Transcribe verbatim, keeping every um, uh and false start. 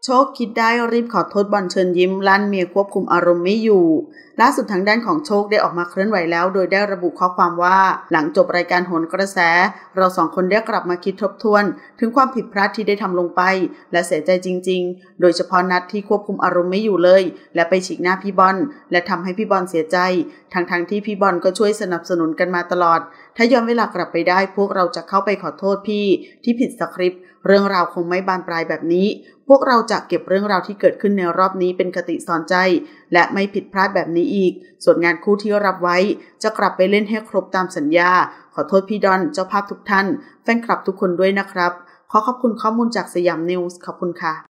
โชคคิดได้รีบขอโทษบอลเชิญยิ้มลั่นเมียควบคุมอารมณ์ไม่อยู่ล่าสุดทางด้านของโชคได้ออกมาเคลื่อนไหวแล้วโดยได้ระบุข้อความว่าหลังจบรายการโหนกระแสเราสองคนได้กลับมาคิดทบทวนถึงความผิดพลาดที่ได้ทำลงไปและเสียใจจริงๆโดยเฉพาะนัดที่ควบคุมอารมณ์ไม่อยู่เลยและไปฉีกหน้าพี่บอลและทำให้พี่บอลเสียใจทั้งๆที่พี่บอลก็ช่วยสนับสนุนกันมาตลอดถ้าย้อนเวลากลับไปได้พวกเราจะเข้าไปขอโทษพี่ที่ผิดสคริปต์เรื่องราวคงไม่บานปลายแบบนี้พวกเราจะเก็บเรื่องราวที่เกิดขึ้นในรอบนี้เป็นคติสอนใจและไม่ผิดพลาดแบบนี้อีกส่วนงานคู่ที่รับไว้จะกลับไปเล่นให้ครบตามสัญญาขอโทษพี่ดอนเจ้าภาพทุกท่านแฟนคลับทุกคนด้วยนะครับขอขอบคุณข้อมูลจากสยามนิวส์ขอบคุณค่ะ